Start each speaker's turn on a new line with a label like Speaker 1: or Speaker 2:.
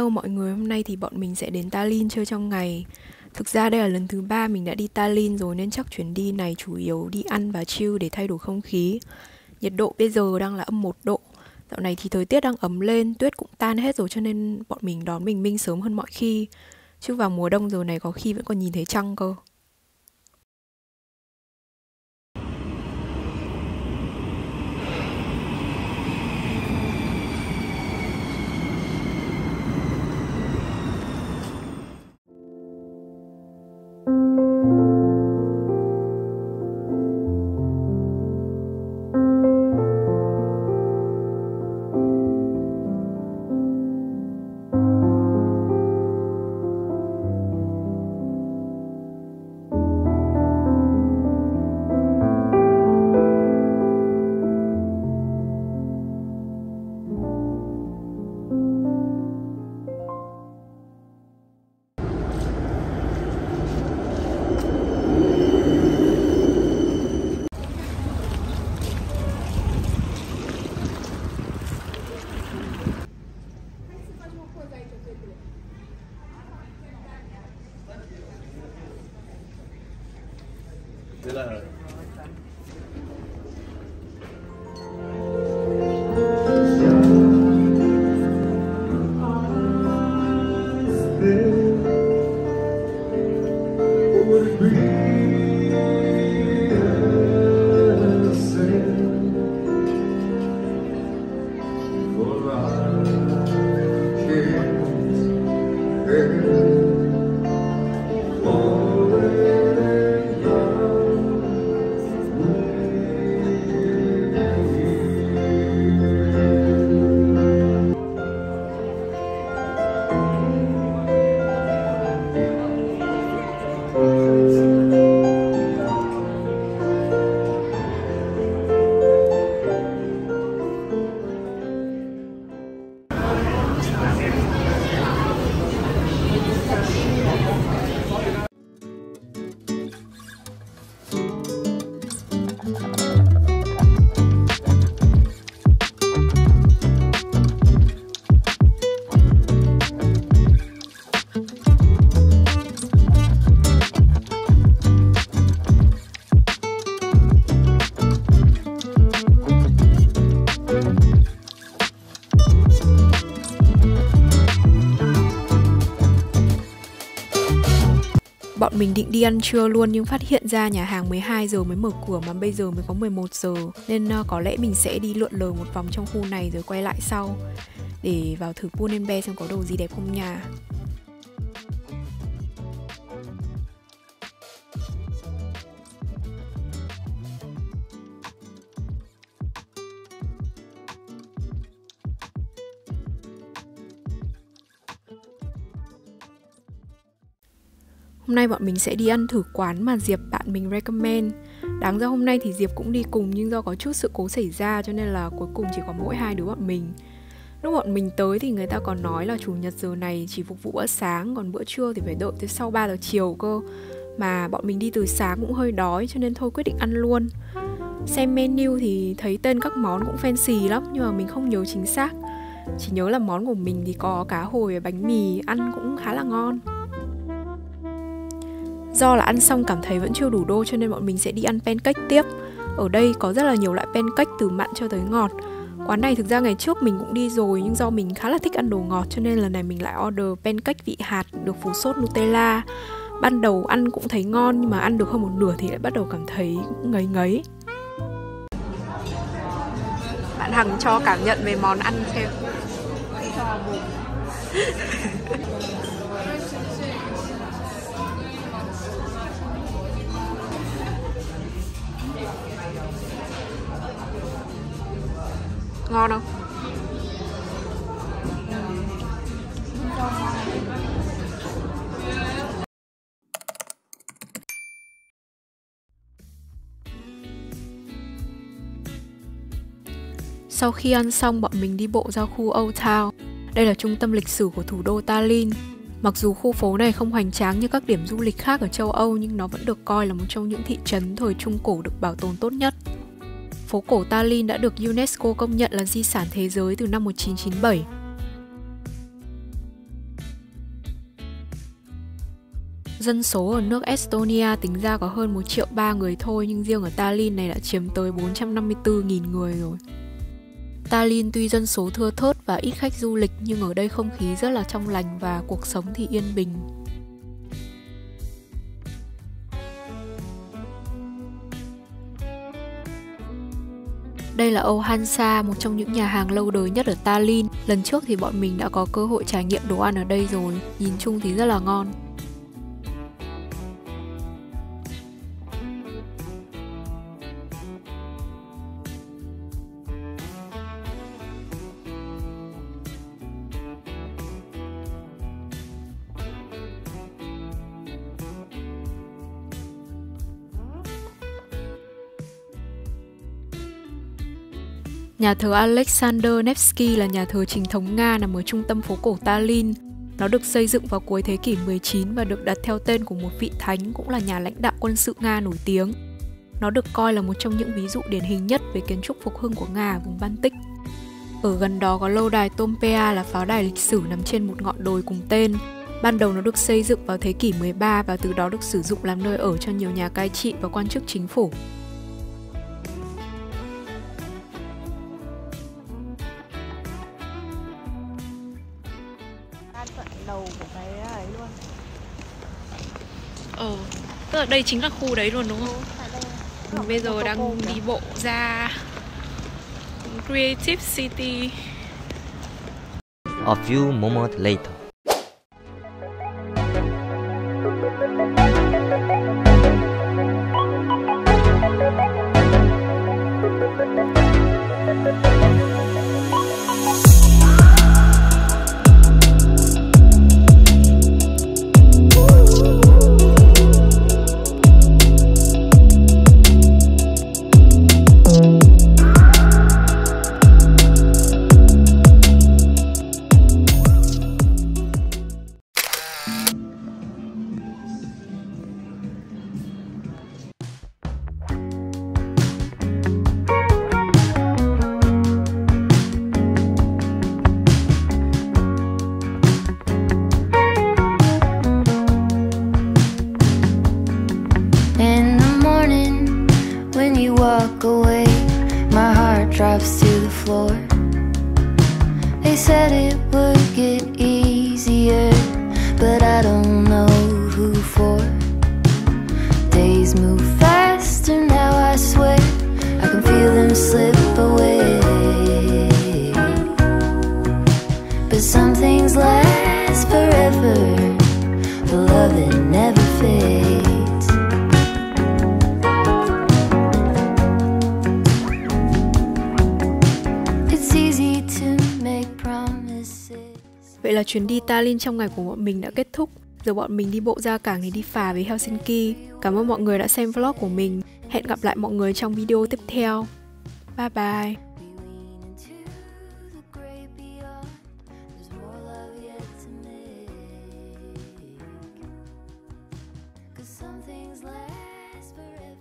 Speaker 1: Hello mọi người, hôm nay thì bọn mình sẽ đến Tallinn chơi trong ngày. Thực ra đây là lần thứ 3 mình đã đi Tallinn rồi nên chắc chuyến đi này chủ yếu đi ăn và chill để thay đổi không khí. Nhiệt độ bây giờ đang là âm 1 độ. Dạo này thì thời tiết đang ấm lên, tuyết cũng tan hết rồi cho nên bọn mình đón bình minh sớm hơn mọi khi. Chứ vào mùa đông giờ này có khi vẫn còn nhìn thấy trăng cơ.
Speaker 2: Thế là
Speaker 1: Bọn mình định đi ăn trưa luôn nhưng phát hiện ra nhà hàng 12 giờ mới mở cửa mà bây giờ mới có 11 giờ. Nên có lẽ mình sẽ đi lượn lờ một vòng trong khu này rồi quay lại sau để vào thử Pull&Bear xem có đồ gì đẹp không nha. Hôm nay bọn mình sẽ đi ăn thử quán mà Diệp bạn mình recommend. Đáng ra hôm nay thì Diệp cũng đi cùng nhưng do có chút sự cố xảy ra cho nên là cuối cùng chỉ có mỗi hai đứa bọn mình. Lúc bọn mình tới thì người ta còn nói là chủ nhật giờ này chỉ phục vụ bữa sáng, còn bữa trưa thì phải đợi tới sau 3 giờ chiều cơ. Mà bọn mình đi từ sáng cũng hơi đói cho nên thôi quyết định ăn luôn. Xem menu thì thấy tên các món cũng fancy lắm nhưng mà mình không nhớ chính xác. Chỉ nhớ là món của mình thì có cá hồi và bánh mì, ăn cũng khá là ngon. Do là ăn xong cảm thấy vẫn chưa đủ đô cho nên bọn mình sẽ đi ăn pancake tiếp. Ở đây có rất là nhiều loại pancake từ mặn cho tới ngọt. Quán này thực ra ngày trước mình cũng đi rồi nhưng do mình khá là thích ăn đồ ngọt cho nên lần này mình lại order pancake vị hạt được phủ sốt Nutella. Ban đầu ăn cũng thấy ngon nhưng mà ăn được hơn một nửa thì lại bắt đầu cảm thấy ngấy ngấy. Bạn Hằng cho cảm nhận về món ăn xem. Ngon không? Sau khi ăn xong bọn mình đi bộ ra khu Old Town. Đây là trung tâm lịch sử của thủ đô Tallinn. Mặc dù khu phố này không hoành tráng như các điểm du lịch khác ở châu Âu nhưng nó vẫn được coi là một trong những thị trấn thời Trung Cổ được bảo tồn tốt nhất. Phố cổ Tallinn đã được UNESCO công nhận là di sản thế giới từ năm 1997. Dân số ở nước Estonia tính ra có hơn 1,3 triệu người thôi, nhưng riêng ở Tallinn này đã chiếm tới 454.000 người rồi. Tallinn tuy dân số thưa thớt và ít khách du lịch, nhưng ở đây không khí rất là trong lành và cuộc sống thì yên bình. Đây là Âu Hansa, một trong những nhà hàng lâu đời nhất ở Tallinn. Lần trước thì bọn mình đã có cơ hội trải nghiệm đồ ăn ở đây rồi, nhìn chung thì rất là ngon. Nhà thờ Alexander Nevsky là nhà thờ chính thống Nga nằm ở trung tâm phố cổ Tallinn. Nó được xây dựng vào cuối thế kỷ 19 và được đặt theo tên của một vị thánh cũng là nhà lãnh đạo quân sự Nga nổi tiếng. Nó được coi là một trong những ví dụ điển hình nhất về kiến trúc phục hưng của Nga ở vùng Baltic. Ở gần đó có lâu đài Tompea là pháo đài lịch sử nằm trên một ngọn đồi cùng tên. Ban đầu nó được xây dựng vào thế kỷ 13 và từ đó được sử dụng làm nơi ở cho nhiều nhà cai trị và quan chức chính phủ.
Speaker 3: Đầu của cái ấy luôn.
Speaker 1: Tức là đây chính là khu đấy luôn đúng không? Mình bây giờ đang đi bộ ra Creative City.
Speaker 4: A few moments later.
Speaker 5: Away, my heart drops to the floor. They said it would get easier, but I don't know who for. Days move faster now, I swear I can feel them slip away. But some things last forever, the love that never fades.
Speaker 1: Vậy là chuyến đi Tallinn trong ngày của bọn mình đã kết thúc. Giờ bọn mình đi bộ ra cảng để đi phà với Helsinki. Cảm ơn mọi người đã xem vlog của mình. Hẹn gặp lại mọi người trong video tiếp theo. Bye bye.
Speaker 5: Some things last forever.